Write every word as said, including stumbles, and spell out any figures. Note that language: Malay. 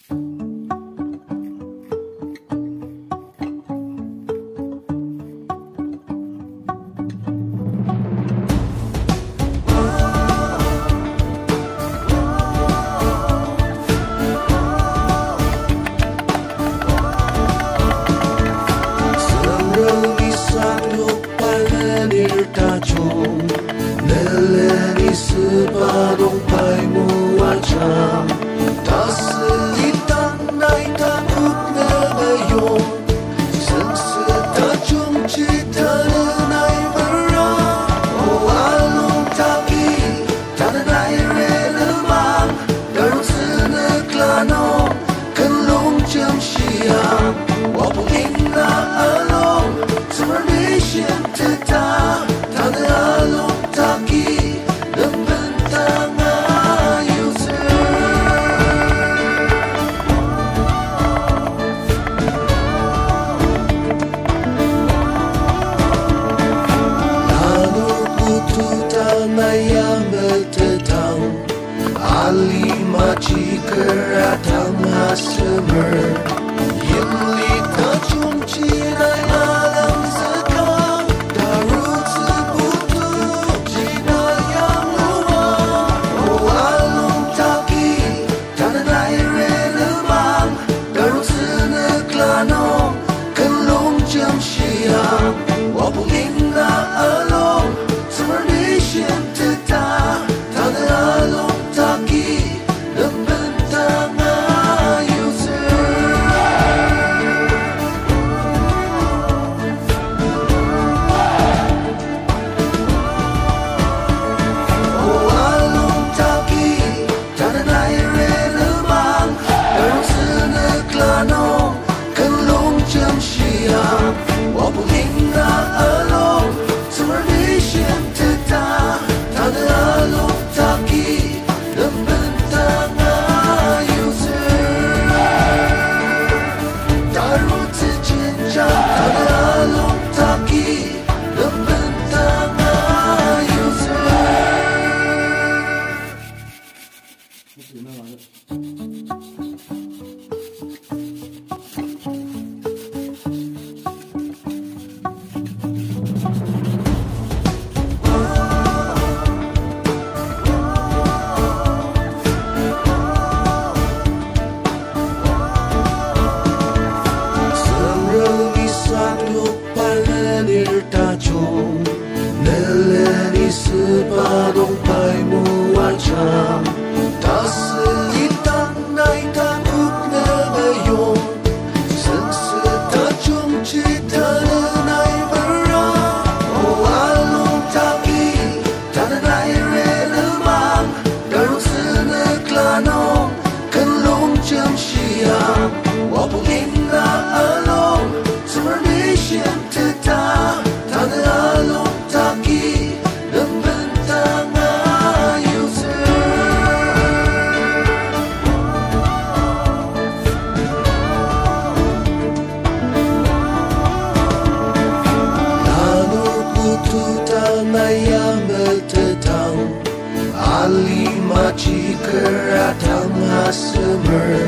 Neleni sepadong paimu wajah tak selitan nai takut nebayong sesetajung cita nai berang oh alung taki tanah nai relemang darun seneklanong kenlong jam siang wapung inna along semernisyan tetap tanah alung taki membentang ayu lalu putu tanah yang bertetang ali maci keratang hasemer yang lita cunci nai alam sekang darut sebutu cina yang luang oh alung taki tanah nai relemang darut seneklanong kenlong jam siang wapung inna along semernisyan tetap tanah alung taki membentang ayu oh alung taki tanah nai relemang darun seneklanong kenlong jam siang wapung inna along semernisyan tetap tanah alung taki membentang ayu darut sejenjang tanah alung taki membentang ayu Neleni sepadong paimu wajah tak selitan nai takut nebayong sesetajung cita nai berang oh alung taki tanah nai relemang darut seneklanong kenlong jam siang wapung inna along semernisyan tetap tanah alung taki membentang ayu lalu putu tanah yang bertetang ali maci keratang hasemer